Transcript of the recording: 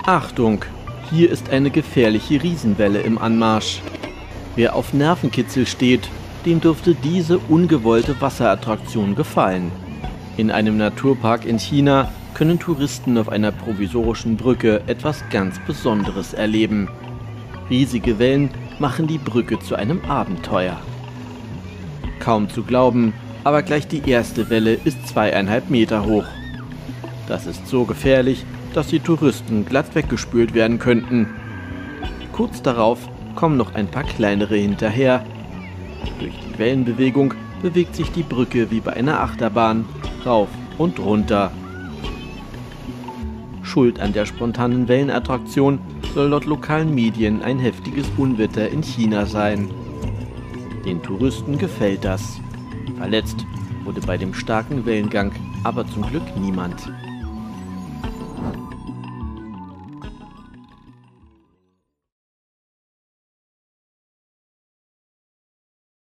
Achtung, hier ist eine gefährliche Riesenwelle im Anmarsch. Wer auf Nervenkitzel steht, dem dürfte diese ungewollte Wasserattraktion gefallen. In einem Naturpark in China können Touristen auf einer provisorischen Brücke etwas ganz Besonderes erleben. Riesige Wellen machen die Brücke zu einem Abenteuer. Kaum zu glauben, aber gleich die erste Welle ist 2,5 Meter hoch. Das ist so gefährlich, dass die Touristen glatt weggespült werden könnten. Kurz darauf kommen noch ein paar kleinere hinterher. Durch die Wellenbewegung bewegt sich die Brücke wie bei einer Achterbahn, rauf und runter. Schuld an der spontanen Wellenattraktion soll laut lokalen Medien ein heftiges Unwetter in China sein. Den Touristen gefällt das. Verletzt wurde bei dem starken Wellengang aber zum Glück niemand.